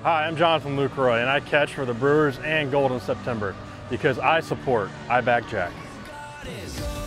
Hi, I'm Jonathan Lucroy, and I catch for the Brewers and Gold in September because I support I Back Jack.